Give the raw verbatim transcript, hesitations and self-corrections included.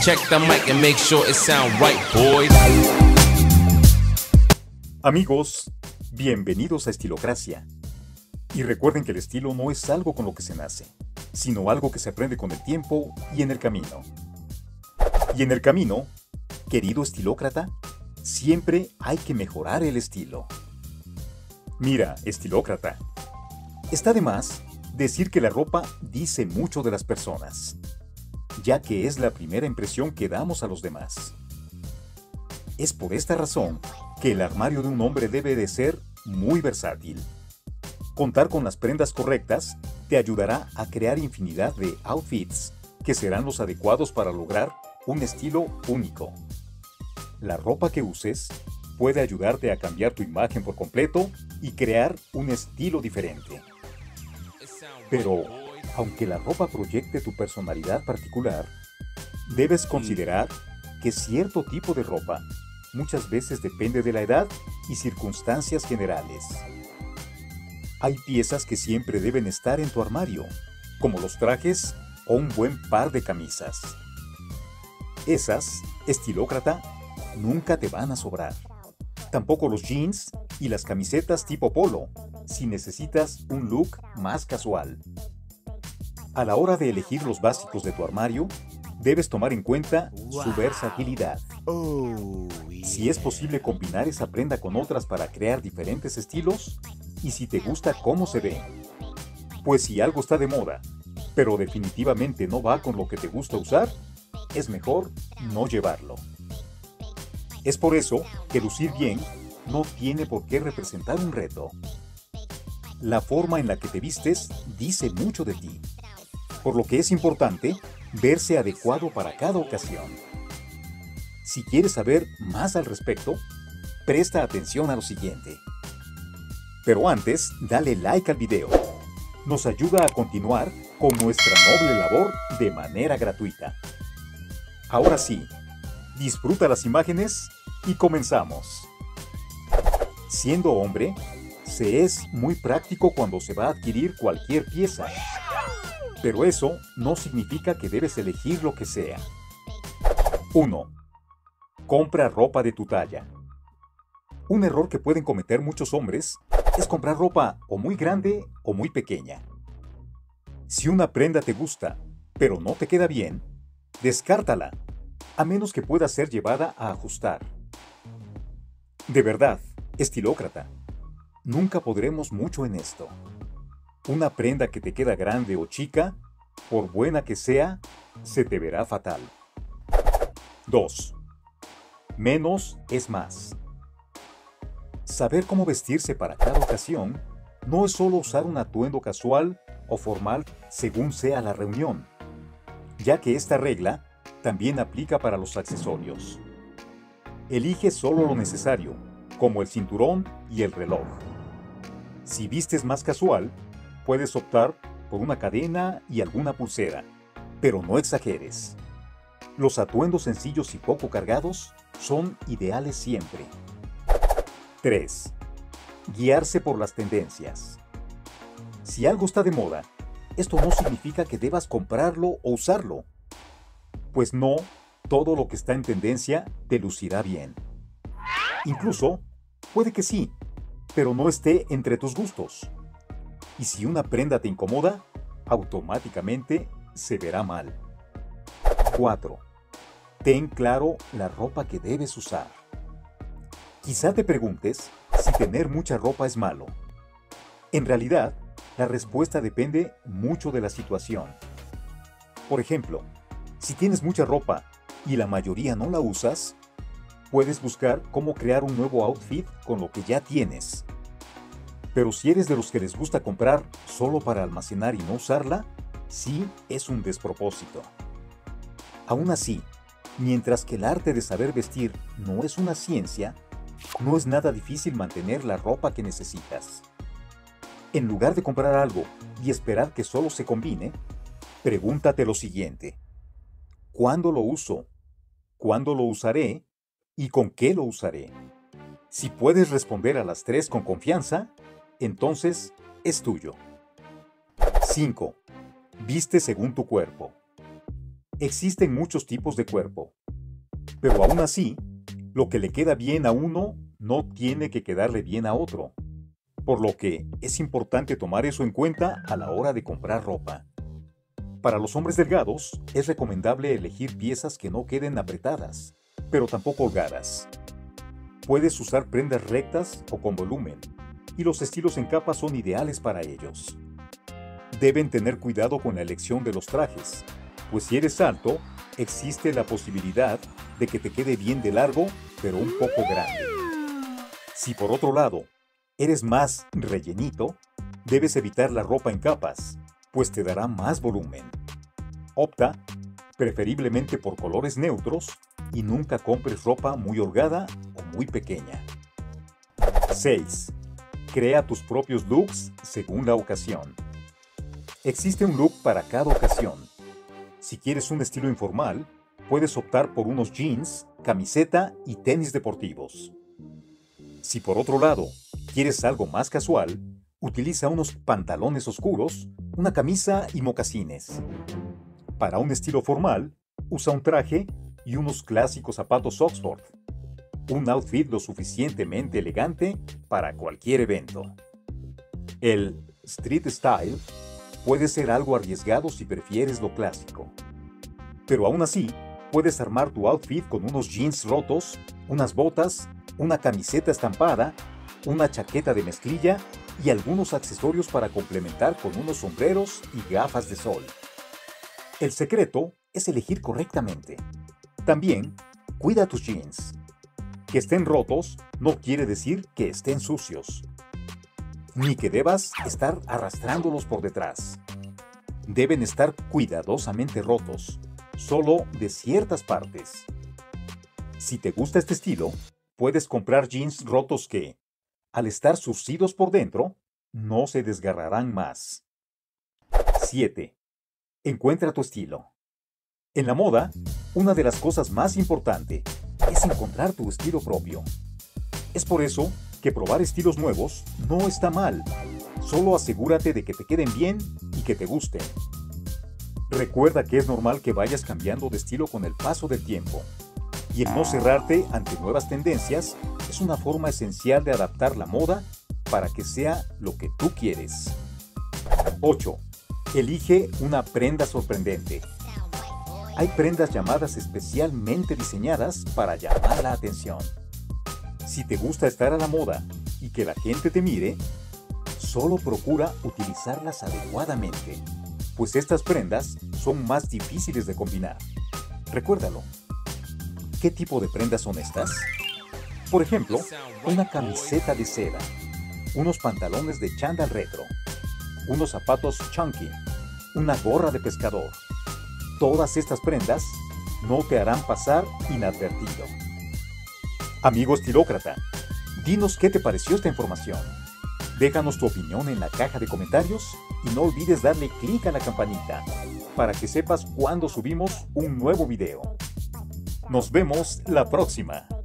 Check the mic and make sure it sound right, boys. Amigos, bienvenidos a Estilocracia. Y recuerden que el estilo no es algo con lo que se nace, sino algo que se aprende con el tiempo y en el camino. Y en el camino, querido estilócrata, siempre hay que mejorar el estilo. Mira, estilócrata, está de más decir que la ropa dice mucho de las personas, ya que es la primera impresión que damos a los demás. Es por esta razón que el armario de un hombre debe de ser muy versátil. Contar con las prendas correctas te ayudará a crear infinidad de outfits que serán los adecuados para lograr un estilo único. La ropa que uses puede ayudarte a cambiar tu imagen por completo y crear un estilo diferente. Pero, aunque la ropa proyecte tu personalidad particular, debes considerar que cierto tipo de ropa muchas veces depende de la edad y circunstancias generales. Hay piezas que siempre deben estar en tu armario, como los trajes o un buen par de camisas. Esas, estilócrata, nunca te van a sobrar. Tampoco los jeans y las camisetas tipo polo, si necesitas un look más casual. A la hora de elegir los básicos de tu armario, debes tomar en cuenta su versatilidad. Si es posible combinar esa prenda con otras para crear diferentes estilos, y si te gusta cómo se ve. Pues si algo está de moda, pero definitivamente no va con lo que te gusta usar, es mejor no llevarlo. Es por eso que lucir bien no tiene por qué representar un reto. La forma en la que te vistes dice mucho de ti, por lo que es importante verse adecuado para cada ocasión. Si quieres saber más al respecto, presta atención a lo siguiente. Pero antes, dale like al video. Nos ayuda a continuar con nuestra noble labor de manera gratuita. Ahora sí, disfruta las imágenes y comenzamos. Siendo hombre, se es muy práctico cuando se va a adquirir cualquier pieza. Pero eso no significa que debes elegir lo que sea. uno. Compra ropa de tu talla. Un error que pueden cometer muchos hombres es comprar ropa o muy grande o muy pequeña. Si una prenda te gusta, pero no te queda bien, descártala, a menos que pueda ser llevada a ajustar. De verdad, estilócrata, nunca podremos mucho en esto. Una prenda que te queda grande o chica, por buena que sea, se te verá fatal. dos. Menos es más. Saber cómo vestirse para cada ocasión no es solo usar un atuendo casual o formal según sea la reunión, ya que esta regla también aplica para los accesorios. Elige solo lo necesario, como el cinturón y el reloj. Si vistes más casual, puedes optar por una cadena y alguna pulsera, pero no exageres. Los atuendos sencillos y poco cargados son ideales siempre. tres. Guiarse por las tendencias. Si algo está de moda, esto no significa que debas comprarlo o usarlo. Pues no, todo lo que está en tendencia te lucirá bien. Incluso, puede que sí, pero no esté entre tus gustos. Y si una prenda te incomoda, automáticamente se verá mal. cuatro. Ten claro la ropa que debes usar. Quizá te preguntes si tener mucha ropa es malo. En realidad, la respuesta depende mucho de la situación. Por ejemplo, si tienes mucha ropa y la mayoría no la usas, puedes buscar cómo crear un nuevo outfit con lo que ya tienes. Pero si eres de los que les gusta comprar solo para almacenar y no usarla, sí es un despropósito. Aún así, mientras que el arte de saber vestir no es una ciencia, no es nada difícil mantener la ropa que necesitas. En lugar de comprar algo y esperar que solo se combine, pregúntate lo siguiente: ¿cuándo lo uso? ¿Cuándo lo usaré? ¿Y con qué lo usaré? Si puedes responder a las tres con confianza, entonces es tuyo. cinco. Viste según tu cuerpo. Existen muchos tipos de cuerpo, pero aún así, lo que le queda bien a uno no tiene que quedarle bien a otro, por lo que es importante tomar eso en cuenta a la hora de comprar ropa. Para los hombres delgados, es recomendable elegir piezas que no queden apretadas, pero tampoco holgadas. Puedes usar prendas rectas o con volumen, y los estilos en capa son ideales para ellos. Deben tener cuidado con la elección de los trajes, pues si eres alto, existe la posibilidad de que te quede bien de largo, pero un poco grande. Si por otro lado, eres más rellenito, debes evitar la ropa en capas, pues te dará más volumen. Opta, preferiblemente por colores neutros, y nunca compres ropa muy holgada o muy pequeña. seis. Crea tus propios looks según la ocasión. Existe un look para cada ocasión. Si quieres un estilo informal, puedes optar por unos jeans, camiseta y tenis deportivos. Si por otro lado, quieres algo más casual, utiliza unos pantalones oscuros, una camisa y mocasines. Para un estilo formal, usa un traje y unos clásicos zapatos Oxford. Un outfit lo suficientemente elegante para cualquier evento. El street style puede ser algo arriesgado si prefieres lo clásico. Pero aún así, puedes armar tu outfit con unos jeans rotos, unas botas, una camiseta estampada, una chaqueta de mezclilla y algunos accesorios para complementar con unos sombreros y gafas de sol. El secreto es elegir correctamente. También, cuida tus jeans. Que estén rotos no quiere decir que estén sucios, ni que debas estar arrastrándolos por detrás. Deben estar cuidadosamente rotos, solo de ciertas partes. Si te gusta este estilo, puedes comprar jeans rotos que, al estar surcidos por dentro, no se desgarrarán más. siete. Encuentra tu estilo. En la moda, una de las cosas más importantes es encontrar tu estilo propio. Es por eso que probar estilos nuevos no está mal. Solo asegúrate de que te queden bien y que te gusten. Recuerda que es normal que vayas cambiando de estilo con el paso del tiempo. Y el no cerrarte ante nuevas tendencias es una forma esencial de adaptar la moda para que sea lo que tú quieres. ocho. Elige una prenda sorprendente. Hay prendas llamadas especialmente diseñadas para llamar la atención. Si te gusta estar a la moda y que la gente te mire, solo procura utilizarlas adecuadamente, pues estas prendas son más difíciles de combinar. Recuérdalo. ¿Qué tipo de prendas son estas? Por ejemplo, una camiseta de seda, unos pantalones de chándal retro, unos zapatos chunky, una gorra de pescador. Todas estas prendas no te harán pasar inadvertido. Amigo estilócrata, dinos qué te pareció esta información. Déjanos tu opinión en la caja de comentarios y no olvides darle clic a la campanita para que sepas cuando subimos un nuevo video. Nos vemos la próxima.